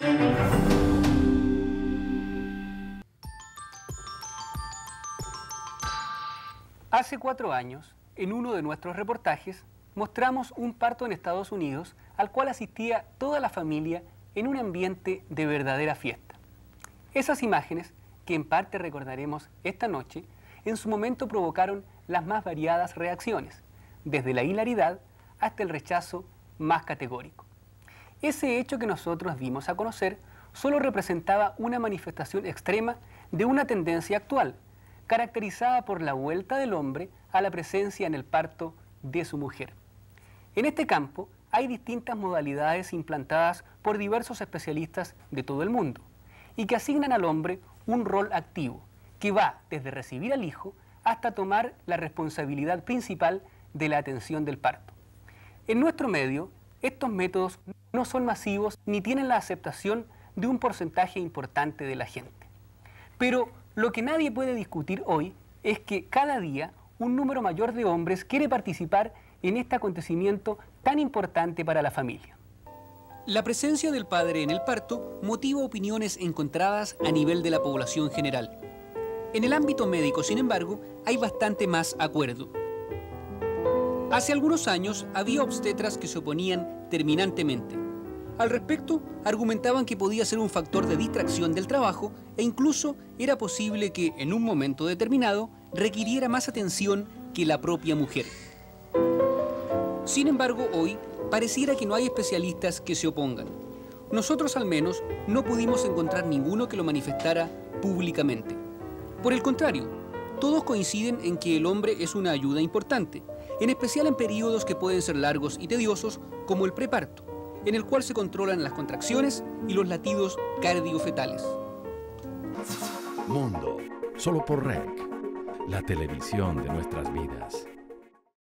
Hace 4 años, en uno de nuestros reportajes, mostramos un parto en Estados Unidos al cual asistía toda la familia en un ambiente de verdadera fiesta. Esas imágenes, que en parte recordaremos esta noche, en su momento provocaron las más variadas reacciones, desde la hilaridad hasta el rechazo más categórico. Ese hecho que nosotros dimos a conocer solo representaba una manifestación extrema de una tendencia actual, caracterizada por la vuelta del hombre a la presencia en el parto de su mujer. En este campo hay distintas modalidades implantadas por diversos especialistas de todo el mundo y que asignan al hombre un rol activo que va desde recibir al hijo hasta tomar la responsabilidad principal de la atención del parto. En nuestro medio, estos métodos no son masivos ni tienen la aceptación de un porcentaje importante de la gente. Pero lo que nadie puede discutir hoy es que cada día un número mayor de hombres quiere participar en este acontecimiento tan importante para la familia. La presencia del padre en el parto motiva opiniones encontradas a nivel de la población general. En el ámbito médico, sin embargo, hay bastante más acuerdo. Hace algunos años había obstetras que se oponían terminantemente. Al respecto, argumentaban que podía ser un factor de distracción del trabajo e incluso era posible que, en un momento determinado, requiriera más atención que la propia mujer. Sin embargo, hoy pareciera que no hay especialistas que se opongan. Nosotros, al menos, no pudimos encontrar ninguno que lo manifestara públicamente. Por el contrario, todos coinciden en que el hombre es una ayuda importante, en especial en periodos que pueden ser largos y tediosos, como el preparto, en el cual se controlan las contracciones y los latidos cardiofetales. Mundo, solo por REC, la televisión de nuestras vidas.